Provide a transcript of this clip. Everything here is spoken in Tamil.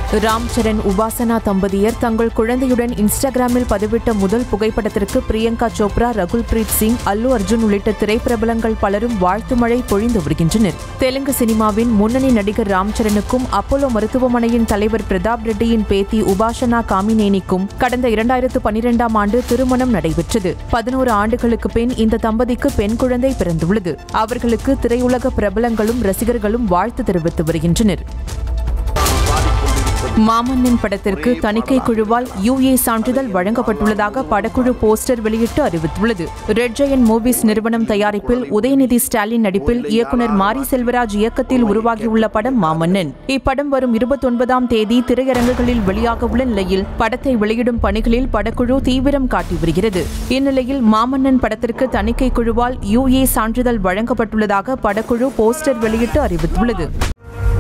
ராம் சரண் உபாசனா தம்பதியர் தங்கள் குழந்தையுடன் இன்ஸ்டாகிராமில் பதிவிட்ட முதல் புகைப்படத்திற்கு பிரியங்கா சோப்ரா, ரகுல் பிரீத் சிங், அல்லு அர்ஜுன் உள்ளிட்ட திரைப்பிரபலங்கள் பலரும் வாழ்த்து மழை பொழிந்து வருகின்றனர். தெலுங்கு சினிமாவின் முன்னணி நடிகர் ராம் சரணுக்கும் அப்போலோ மருத்துவமனையின் தலைவர் பிரதாப் ரெட்டியின் பேத்தி உபாசனா காமினேனிக்கும் கடந்த 2012ஆம் ஆண்டு திருமணம் நடைபெற்றது. 11 ஆண்டுகளுக்கு பின் இந்த தம்பதிக்கு பெண் குழந்தை பிறந்துள்ளது. அவர்களுக்கு திரையுலக பிரபலங்களும் ரசிகர்களும் வாழ்த்து தெரிவித்து வருகின்றனர். மாமன்னன் படத்திற்கு தணிக்கை குழுவால் UA சான்றிதழ் வழங்கப்பட்டுள்ளதாக படக்குழு போஸ்டர் வெளியிட்டு அறிவித்துள்ளது. ரெட் ஜெயண்ட் மூவிஸ் நிறுவனம் தயாரிப்பில் உதயநிதி ஸ்டாலின் நடிப்பில் இயக்குநர் மாரி செல்வராஜ் இயக்கத்தில் உருவாகியுள்ள படம் மாமன்னன். இப்படம் வரும் 29ஆம் தேதி திரையரங்குகளில் வெளியாக உள்ள நிலையில் படத்தை வெளியிடும் பணிகளில் படக்குழு தீவிரம் காட்டி வருகிறது. இந்நிலையில் மாமன்னன் படத்திற்கு தணிக்கை குழுவால் UA சான்றிதழ் வழங்கப்பட்டுள்ளதாக படக்குழு போஸ்டர் வெளியிட்டு அறிவித்துள்ளது.